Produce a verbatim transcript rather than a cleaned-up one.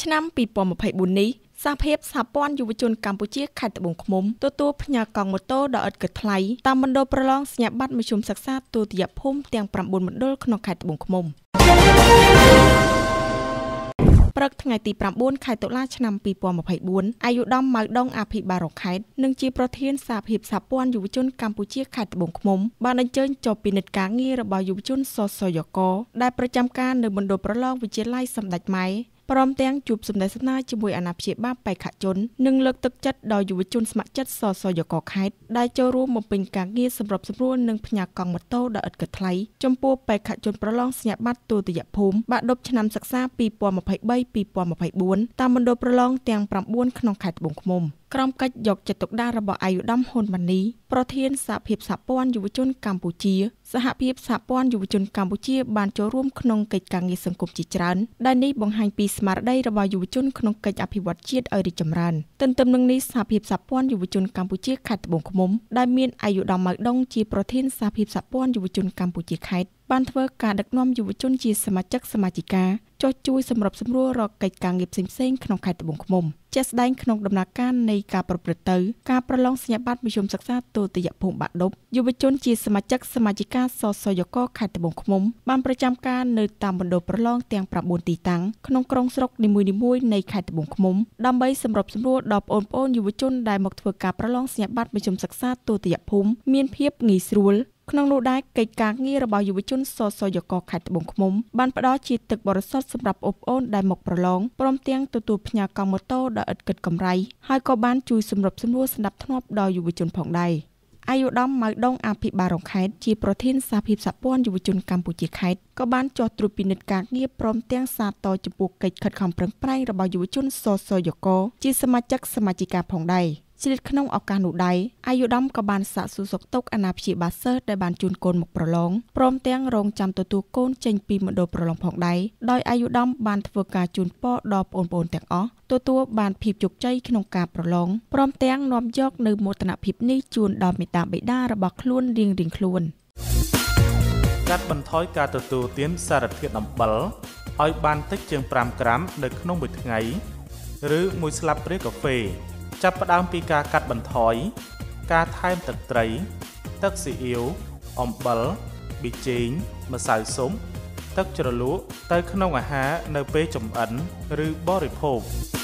ឆ្នាំពីរពាន់ម្ភៃបួននេះសហភាពសហព័ន្ធយុវជនកម្ពុជាខេត្តត្បូងឃ្មុំទទួលផ្ញើកង់ម៉ូតូដ៏ឥតគិតថ្លៃតាមមណ្ឌលប្រឡងសញ្ញាបត្រមធ្យមសិក្សាទូទៅភូមិទាំងប្រាំបួនមណ្ឌលក្នុងខេត្តត្បូងឃ្មុំព្រឹកថ្ងៃទីប្រាំបួនខែតុលាឆ្នាំពីរពាន់ម្ភៃបួនអាយុដំម៉ៅដងអភិបាលខេត្តនិងជាប្រធានសហភាពសហព័ន្ធយុវជនកម្ពុជាខេត្តត្បូងឃ្មុំបានអញ្ជើញចុះពិនិត្យការងាររបស់យុវជនសសយកដែលប្រចាំការនៅមណ្ឌលប្រឡងវិទ្យាល័យសម្ដេចម៉ែព្រមទាំងជួបសម្ដែងស្នាជាមួយអាណាព្យាបាលបេក្ខជននិងលើកទឹកចិត្តដល់យុវជនស្ម័គ្រចិត្តសសយកខេត្តដែលចូលរួមបំពេញការងារសម្របសម្រួលនិងផ្ញើកង់ម៉ូតូដ៏ឥតគិតថ្លៃចំពោះបេក្ខជនប្រឡងសញ្ញាបត្រទូទៅភូមិបាក់ឌុបឆ្នាំសិក្សាពីរពាន់ម្ភៃបី ពីរពាន់ម្ភៃបួនតាមមណ្ឌលប្រឡងទាំងប្រាំបួនក្នុងខេត្តត្បូងឃ្មុំក្រុមកិច្ចយកចិត្តទុកដាក់របស់អាយុដំហ៊ុនម៉ាណីប្រធានសហភាពសហព័ន្ធយុវជនកម្ពុជាសហភាពសហព័ន្ធយុវជនកម្ពុជាបានចូលរួមក្នុងកិច្ចការងារសង្គមជាច្រើនដែលនេះបង្ហាញពីស្មារតីរបស់យុវជនក្នុងកិច្ចអភិវឌ្ឍជាតិឲ្យរីកចម្រើនទន្ទឹមនឹងនេះសហភាពសហព័ន្ធយុវជនកម្ពុជាខេត្តត្បូងឃ្មុំដែលមានអាយុដំម៉ៅដងជាប្រធានសហភាពសហព័ន្ធយុវជនកម្ពុជាខេត្តបានធ្វើការដឹកនាំយុវជនជាសមាជិកសមាជិកាចុះជួយសម្របសម្រួលរកកិច្ចការងារផ្សេងៗក្នុងខេត្តត្បូងឃ្មុំជាក់ស្ដែងក្នុងដំណើរការនៃការប្រព្រឹត្តទៅការប្រឡងសញ្ញាបត្រមធ្យមសិក្សាទូទៅភូមិបាក់ឌុបយុវជនជាសមាជិកសមាជិកាសសយកខេត្តត្បូងឃ្មុំបានប្រចាំការនៅតាមមណ្ឌលប្រឡងទាំងប្រាំបួនទីតាំងក្នុងក្រុងស្រុកនីមួយៗនៃខេត្តត្បូងឃ្មុំដើម្បីសម្របសម្រួលដល់បងប្អូនយុវជនដែលមកធ្វើការប្រឡងសញ្ញាបត្រមធ្យមសិក្សាទូទៅភូមិមានភាពងាយស្រួលក្នុងនោះដែរកិច្ចការងាររបស់យុវជនសសយកខេត្តត្បូងឃ្មុំបានផ្ដល់ជាទឹកបរិសុទ្ធសម្រាប់បងប្អូនដែលមកប្រឡងព្រមទាំងទទួលផ្ញើកង់ម៉ូតូដ៏ឥតគិតកម្រៃហើយក៏បានជួយសម្របសម្រួលស្ដាប់ធ្នាប់ដល់យុវជនផងដែរអាយុដំម៉ៅដងអភិបាលខេត្តជាប្រធានសហភាពសហព័ន្ធយុវជនកម្ពុជាខេត្តក៏បានចុះត្រួតពិនិត្យការងារព្រមទាំងសាទរចំពោះកិច្ចខិតខំប្រឹងប្រែងរបស់យុវជនសសយកជាសមាជិកសមាជិកាផងដែរជ្រាបក្នុងឱកាសនោះដែរអាយុដំក៏បានសាកសួរសុខទុក្ខអាណាព្យាបាលសិស្សដែលបានជូនកូនមកប្រឡងព្រមទាំងរងចាំទទួលកូនចេញពីមណ្ឌលប្រឡងផងដែរដោយអាយុដំបានធ្វើការជូនពរដល់បងប្អូនទាំងអស់ទទួលបានភាពជោគជ័យក្នុងការប្រឡងព្រមទាំងនាំយកនៅមោទនភាពនេះជូនដល់មេត្តាបិតារបស់ខ្លួនរៀងៗខ្លួនកាត់បន្ថយការទទួលទានសារធាតុអំបិលឲ្យបានតិចជាងប្រាំក្រាមនៅក្នុងមួយថ្ងៃឬមួយស្លាបព្រាកាហ្វេចាប់ផ្ដើមពីការកាត់បន្ថយការថែមទឹកត្រីទឹកស៊ីអ៊ីវអំបិលប៊ីចេងម្សៅស៊ុបទឹកជ្រលក់ទៅក្នុងអាហារនៅពេលចម្អិនឬបរិភោគ